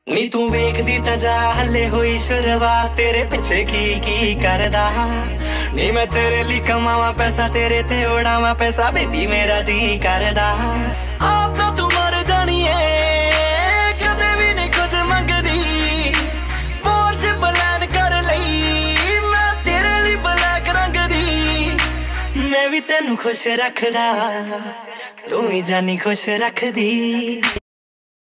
ਨੀ ਤੂੰ ਵੇਖਦੀ ਤਾਂ ਜਾ ਹੱਲੇ ਹੋਈ ਸ਼ੁਰੂਆਤ ਤੇਰੇ ਪਿੱਛੇ ਕੀ ਕਰਦਾ ਨੀ ਮੈਂ ਤੇਰੇ ਲਈ ਕਮਾਵਾਂ ਪੈਸਾ ਤੇਰੇ ਤੇ ਉਡਾਵਾਂ ਪੈਸਾ ਬੇਬੀ ਮੇਰਾ ਜੀ ਕਰਦਾ ਆਪ ਤਾਂ ਤੂੰ ਮਰ ਜਾਣੀ ਏ ਕਦੇ ਵੀ ਨਹੀਂ ਕੁਝ ਮੰਗਦੀ ਪੋਰਸ਼ ਪਲਾਨ ਕਰ ਲਈ ਮੈਂ ਤੇਰੇ ਲਈ ਬਲੈਕ ਰੰਗ ਦੀ ਮੈਂ ਵੀ ਤੈਨੂੰ ਖੁਸ਼ ਰੱਖਦਾ ਤੂੰ ਹੀ ਜਾਨੀ ਖੁਸ਼ ਰੱਖਦੀ।